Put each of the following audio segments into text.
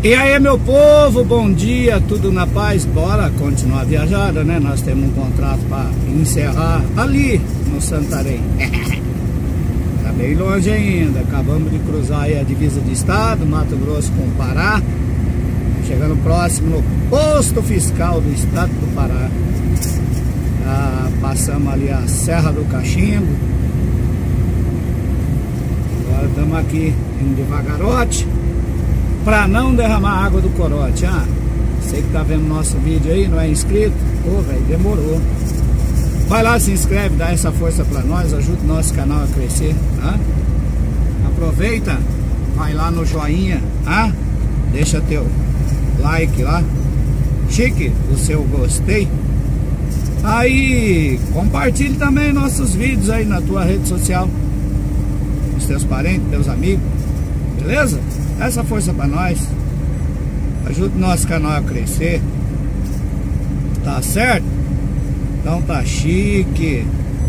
E aí, meu povo, bom dia, tudo na paz? Bora continuar a viajada, né? Nós temos um contrato para encerrar ali no Santarém. Tá bem longe ainda. Acabamos de cruzar aí a divisa de estado, Mato Grosso com o Pará. Chegando próximo no posto fiscal do estado do Pará. Passamos ali a Serra do Cachimbo. Agora estamos aqui indo devagarote pra não derramar água do corote. Você que tá vendo nosso vídeo aí, não é inscrito? Pô, velho, demorou. Vai lá, se inscreve, dá essa força pra nós, ajuda o nosso canal a crescer, tá? Aproveita, vai lá no joinha, deixa teu like lá, chique o seu gostei. Aí, compartilhe também nossos vídeos aí na tua rede social, com os teus parentes, teus amigos, beleza? Dá essa força pra nós, ajuda o nosso canal a crescer, tá certo? Então tá chique.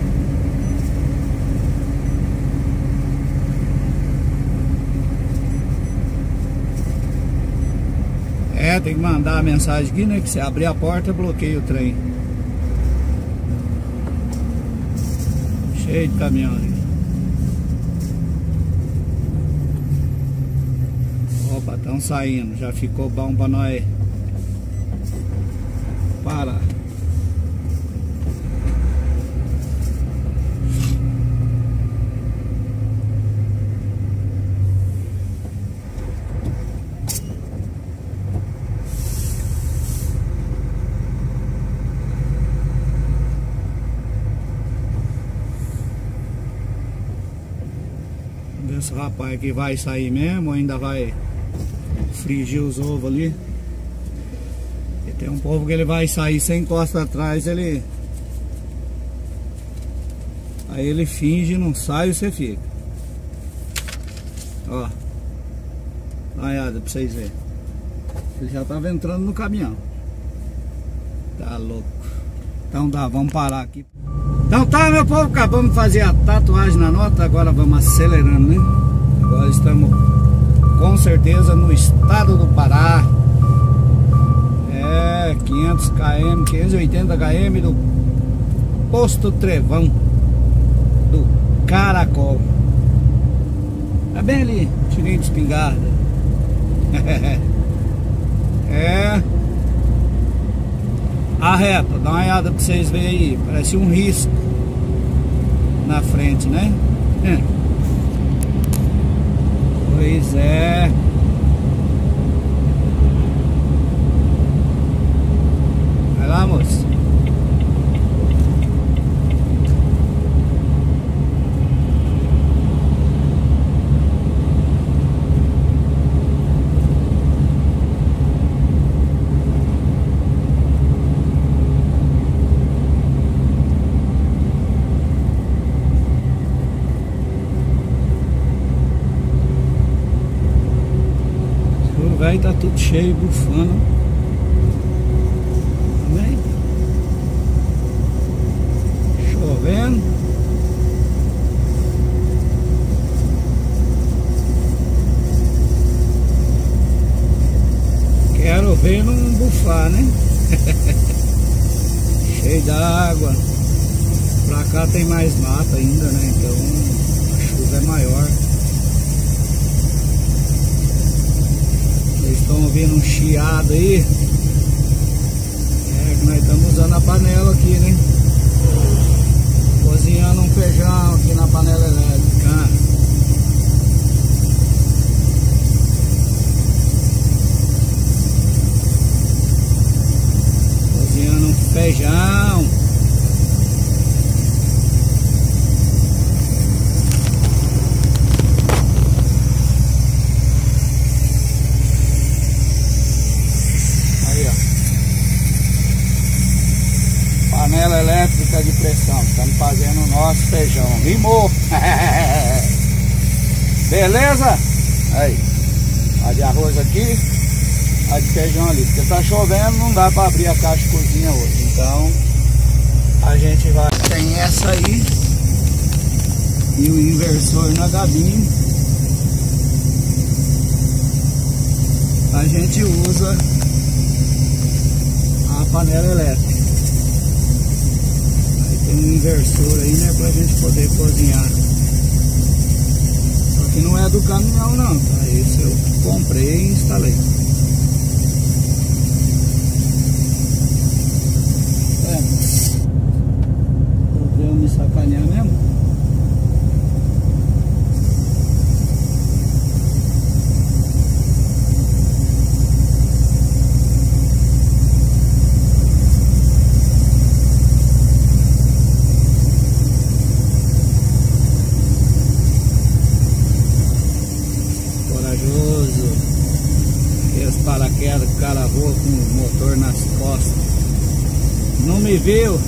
Tem que mandar a mensagem aqui, né? Que se abrir a porta, bloqueia o trem. Cheio de caminhão ali. Opa, estão saindo. Já ficou bom pra nós parar. Esse rapaz aqui vai sair mesmo, ainda vai frigir os ovos ali. E tem um povo que ele vai sair sem encosta atrás, ele... Aí ele finge, não sai e você fica. Ó, dá uma olhada pra vocês verem. Ele já tava entrando no caminhão. Tá louco. Então tá, vamos parar aqui. Então tá, meu povo, acabamos de fazer a tatuagem na nota, agora vamos acelerando, né? Agora estamos com certeza no estado do Pará. 500 km, 580 km do Posto Trevão do Caracol. Tá bem ali, tirinho de espingarda. A reta, dá uma olhada pra vocês verem aí, parece um risco na frente, né? Pois é. Vai lá, moço. Aí tá tudo cheio, bufando. Também. Chovendo. Quero ver não bufar, né? Cheio d'água. Pra cá tem mais mata ainda, né? Então a chuva é maior. Estão ouvindo um chiado aí? Que nós estamos usando a panela aqui, né? Cozinhando um feijão aqui na panela elétrica. Cozinhando um feijão. Panela elétrica de pressão, estamos fazendo o nosso feijão. Rimou! Beleza? Aí, a de arroz aqui, a de feijão ali. Porque tá chovendo, não dá para abrir a caixa de cozinha hoje. Então, a gente vai... Tem essa aí e o inversor na gabine. a gente usa a panela elétrica. Aí tem um inversor aí, né, pra gente poder cozinhar. Só que não é do caminhão não, tá? Esse eu comprei e instalei. Eu me sacanear mesmo. Corajoso. Aqueles paraquedas que o cara voa com o motor nas costas. Não me viu?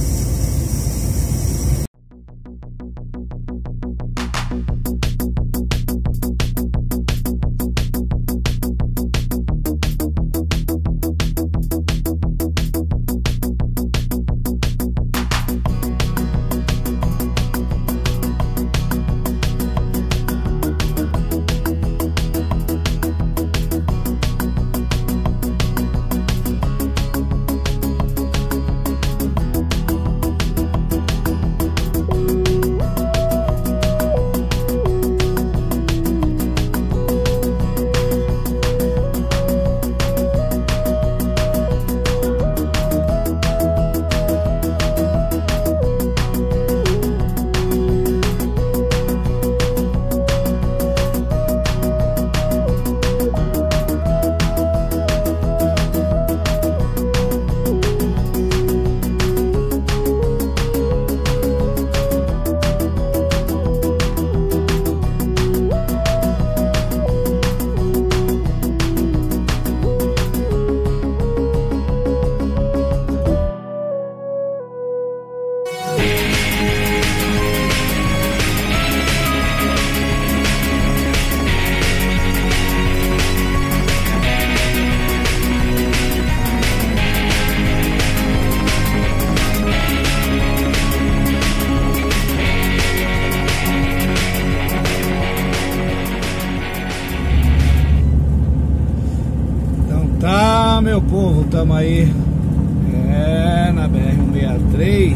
Meu povo, estamos aí na BR-163,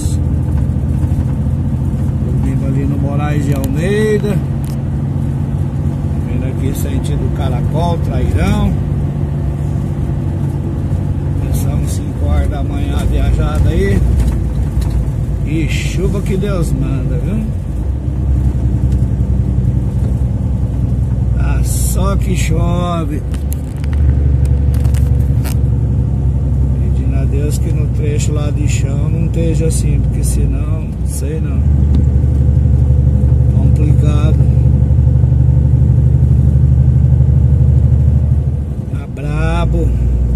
vindo ali no Moraes de Almeida, vindo aqui sentido Caracol, Trairão. Começamos 5 horas da manhã a viajada aí, e chuva que Deus manda, viu? Tá só que chove. Deus que no trecho lá de chão não esteja assim, porque senão, sei não, complicado. Tá brabo.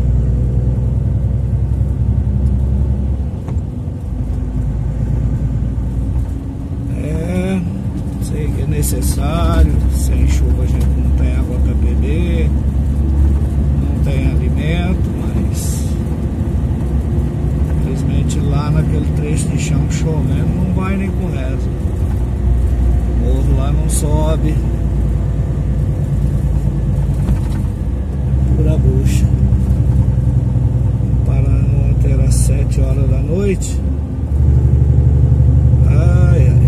Sei que é necessário. Sem chuva a gente não tem água para beber, não tem alimento, mas lá naquele trecho de chão chovendo não vai nem com rezo. O morro lá não sobe. Pura bucha. Parando até às 7 horas da noite. Ai, ai.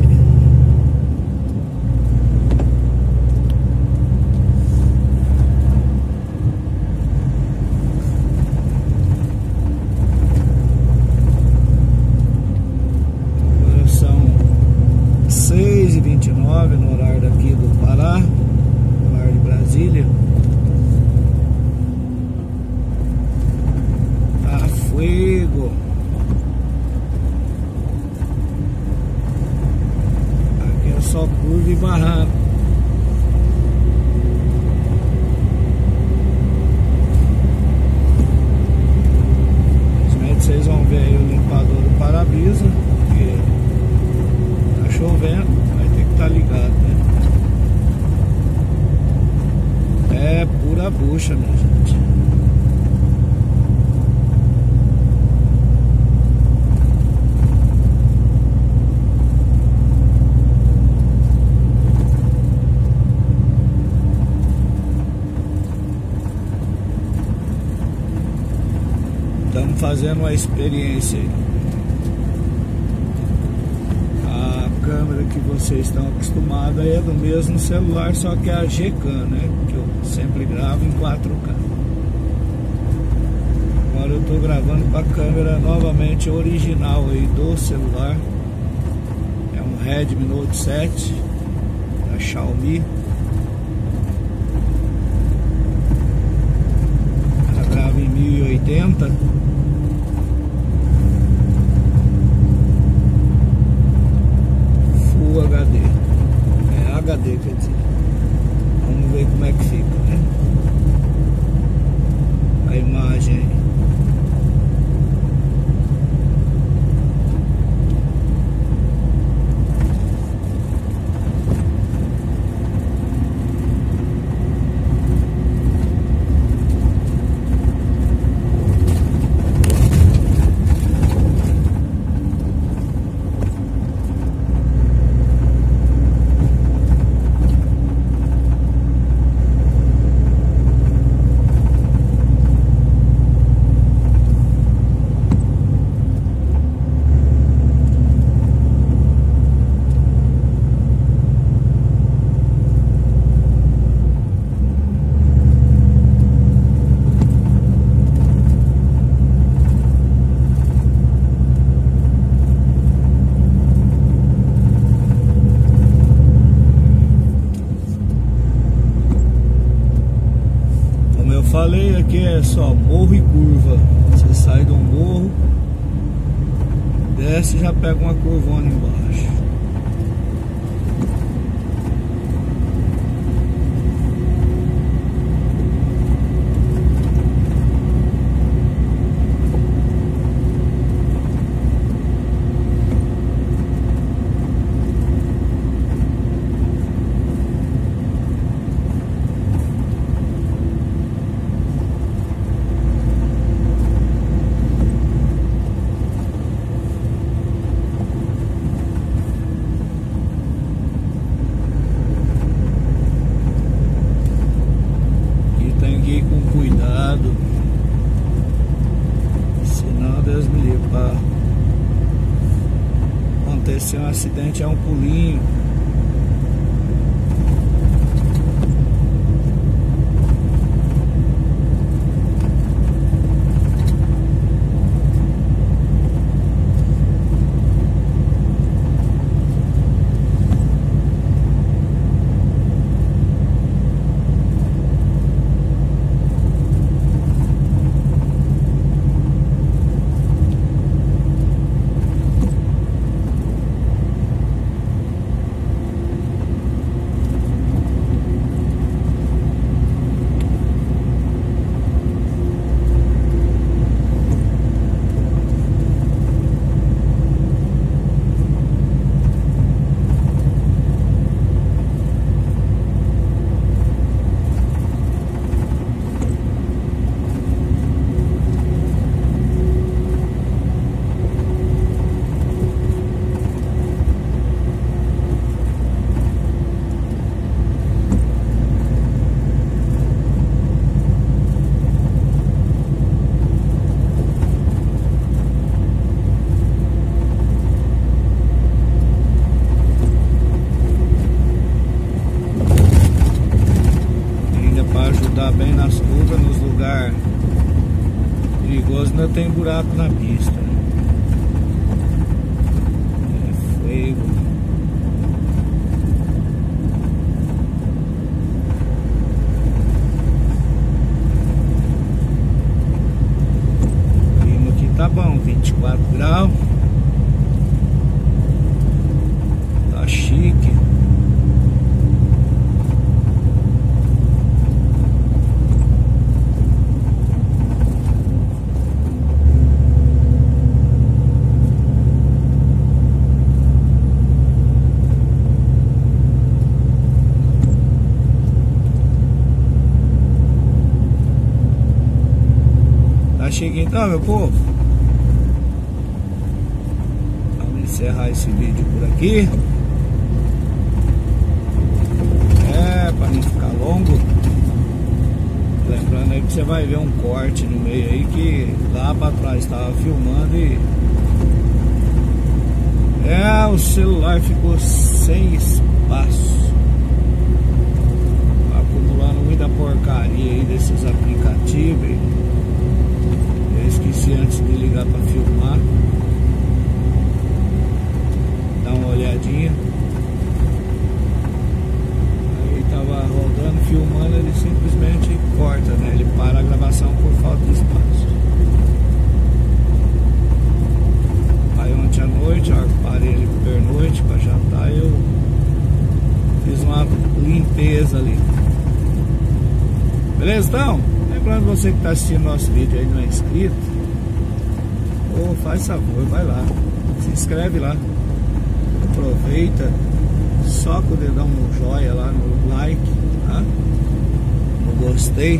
No horário daqui do Pará, no horário de Brasília. Tá fuego. Aqui é só curva e barranco. Infelizmente vocês vão ver aí o limpador do para-brisa, porque tá chovendo. Tá ligado, né? É pura bucha, minha gente. fazendo uma experiência aí. A câmera que vocês estão acostumados aí é do mesmo celular, só que é a Gcam, né? Que eu sempre gravo em 4K. Agora eu tô gravando com a câmera novamente original aí do celular. É um Redmi Note 7 da Xiaomi. Ela grava em 1080. Full HD. É HD, quer dizer. Vamos ver como é que fica, né? A imagem aí. Falei aqui é só morro e curva. Você sai de um morro, desce e já pega uma curvona embaixo. Acontecer um acidente é um pulinho. Bem nas curvas, nos lugares perigosos, ainda tem buraco na pista. É fogo. O clima aqui tá bom, 24 graus. Tá chique. Chega então, meu povo. Vamos encerrar esse vídeo por aqui. Para não ficar longo. Lembrando aí que você vai ver um corte no meio aí que lá pra trás estava filmando e o celular ficou sem espaço, acumulando muita porcaria aí desses aplicativos. Eu esqueci antes de ligar pra filmar. Dá uma olhadinha. Aí tava rodando, filmando, ele simplesmente corta, né? Ele para a gravação por falta de espaço. Aí ontem à noite, eu parei ele pernoite pra jantar e eu fiz uma limpeza ali. Beleza, então? Lembrando você que está assistindo nosso vídeo aí e não é inscrito, faz favor, vai lá, se inscreve lá, aproveita, soca o dedão no joia lá, no like, tá? No gostei,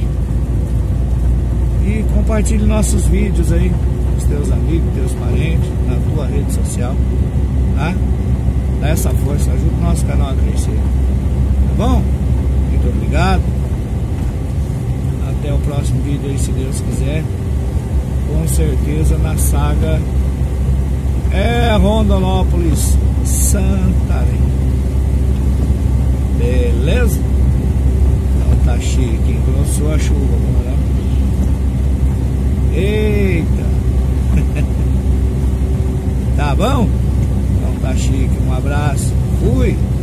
e compartilhe nossos vídeos aí com os teus amigos, teus parentes, na tua rede social, tá? Dá essa força, ajuda o nosso canal a crescer, tá bom? Muito obrigado. Até o próximo vídeo aí, se Deus quiser. Com certeza na saga Rondonópolis, Santarém. Beleza? Então tá chique, engrossou a chuva agora. Eita! Tá bom? Então tá chique, um abraço. Fui!